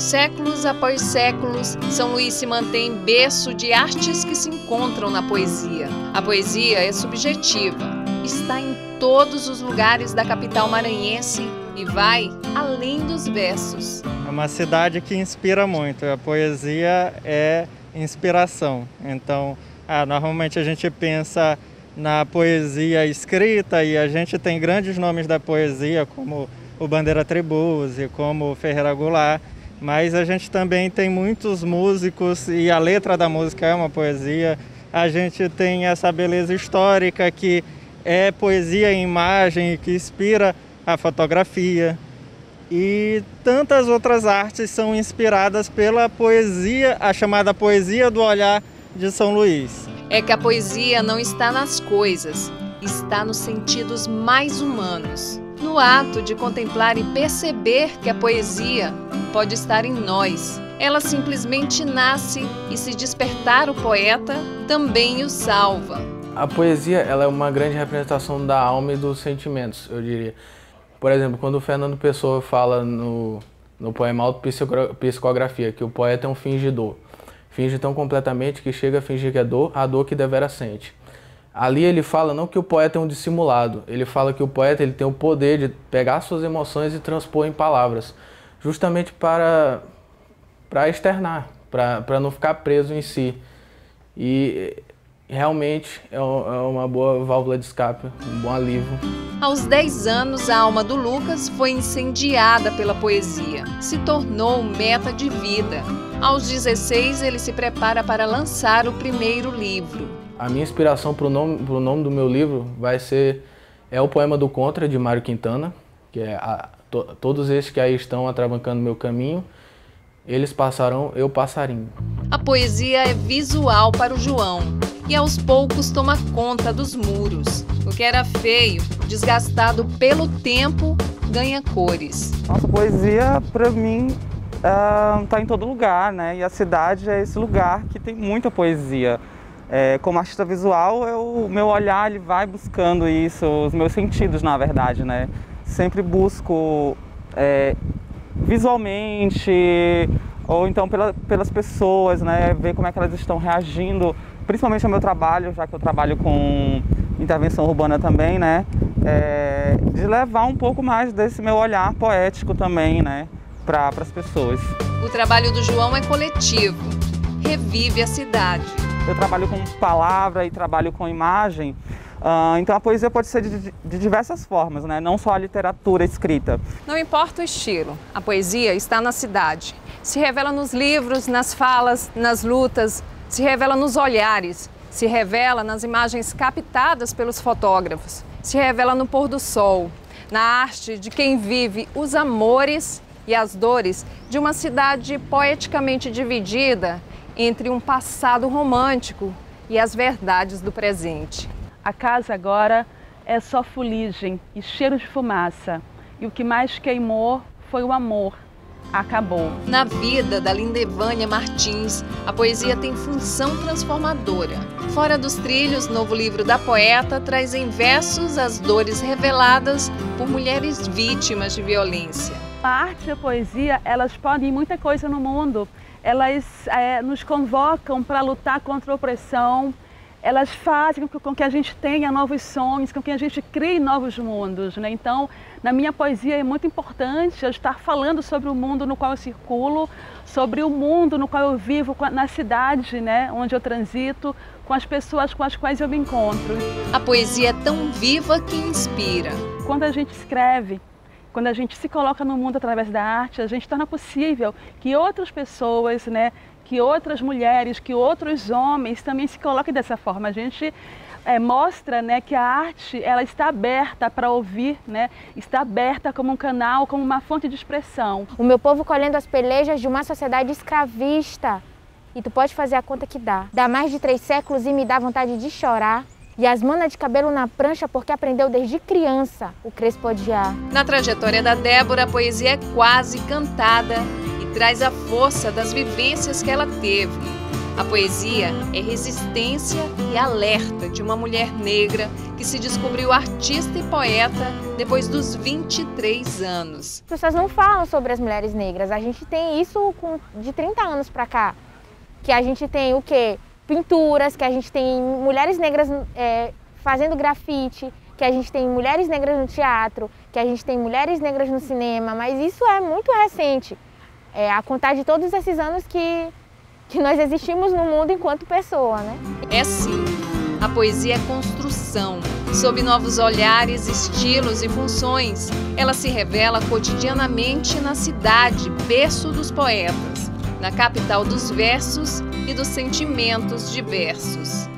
Séculos após séculos, São Luís se mantém berço de artes que se encontram na poesia. A poesia é subjetiva, está em todos os lugares da capital maranhense e vai além dos versos. É uma cidade que inspira muito, a poesia é inspiração. Então, normalmente a gente pensa na poesia escrita e a gente tem grandes nomes da poesia, como o Bandeira Tribuzzi, como o Ferreira Goulart, mas a gente também tem muitos músicos e a letra da música é uma poesia. A gente tem essa beleza histórica que é poesia em imagem, que inspira a fotografia. E tantas outras artes são inspiradas pela poesia, a chamada poesia do olhar de São Luís. É que a poesia não está nas coisas, está nos sentidos mais humanos. No ato de contemplar e perceber que a poesia pode estar em nós. Ela simplesmente nasce e, se despertar o poeta, também o salva. A poesia ela é uma grande representação da alma e dos sentimentos, eu diria. Por exemplo, quando o Fernando Pessoa fala no poema Autopsicografia, que o poeta é um fingidor. Finge tão completamente que chega a fingir que é dor, a dor que devera sente. Ali ele fala não que o poeta é um dissimulado, ele fala que o poeta ele tem o poder de pegar suas emoções e transpor em palavras, justamente para externar, para não ficar preso em si. E realmente é uma boa válvula de escape, um bom alívio. Aos 10 anos, a alma do Lucas foi incendiada pela poesia, se tornou meta de vida. Aos 16, ele se prepara para lançar o primeiro livro. A minha inspiração para o nome do meu livro é o poema do Contra, de Mário Quintana, que é todos esses que aí estão atravancando meu caminho, eles passarão, eu passarinho. A poesia é visual para o João e aos poucos toma conta dos muros. O que era feio, desgastado pelo tempo, ganha cores. Nossa, poesia para mim está em todo lugar, né? E a cidade é esse lugar que tem muita poesia. Como artista visual, o meu olhar ele vai buscando isso, os meus sentidos, na verdade, né? Sempre busco visualmente, ou então pelas pessoas, né? Ver como é que elas estão reagindo, principalmente ao meu trabalho, já que eu trabalho com intervenção urbana também, né? De levar um pouco mais desse meu olhar poético também, né? Para as pessoas. O trabalho do João é coletivo, revive a cidade. Eu trabalho com palavra e trabalho com imagem, então a poesia pode ser de diversas formas, né? Não só a literatura escrita. Não importa o estilo, a poesia está na cidade. Se revela nos livros, nas falas, nas lutas, se revela nos olhares, se revela nas imagens captadas pelos fotógrafos, se revela no pôr do sol, na arte de quem vive os amores e as dores de uma cidade poeticamente dividida entre um passado romântico e as verdades do presente. A casa agora é só fuligem e cheiro de fumaça. E o que mais queimou foi o amor. Acabou. Na vida da Lindevânia Martins, a poesia tem função transformadora. Fora dos Trilhos, novo livro da poeta, traz em versos as dores reveladas por mulheres vítimas de violência. A arte e a poesia, elas podem muita coisa no mundo. Elas nos convocam para lutar contra a opressão, elas fazem com que a gente tenha novos sonhos, com que a gente crie novos mundos, né? Então, na minha poesia é muito importante eu estar falando sobre o mundo no qual eu circulo, sobre o mundo no qual eu vivo, na cidade, né, onde eu transito, com as pessoas com as quais eu me encontro. A poesia é tão viva que inspira. Quando a gente escreve, quando a gente se coloca no mundo através da arte, a gente torna possível que outras pessoas, né, que outras mulheres, que outros homens também se coloquem dessa forma. A gente mostra, né, que a arte ela está aberta para ouvir, né, está aberta como um canal, como uma fonte de expressão. O meu povo colhendo as pelejas de uma sociedade escravista. E tu pode fazer a conta que dá. Dá mais de 3 séculos e me dá vontade de chorar. E as manas de cabelo na prancha porque aprendeu desde criança o crespo odiar. Na trajetória da Débora, a poesia é quase cantada e traz a força das vivências que ela teve. A poesia é resistência e alerta de uma mulher negra que se descobriu artista e poeta depois dos 23 anos. As pessoas não falam sobre as mulheres negras. A gente tem isso de 30 anos para cá. Que a gente tem o quê? Pinturas, que a gente tem mulheres negras fazendo grafite, que a gente tem mulheres negras no teatro, que a gente tem mulheres negras no cinema, mas isso é muito recente. A contar de todos esses anos que nós existimos no mundo enquanto pessoa, né? É sim, a poesia é construção. Sob novos olhares, estilos e funções, ela se revela cotidianamente na cidade, berço dos poetas, na capital dos versos e dos sentimentos diversos.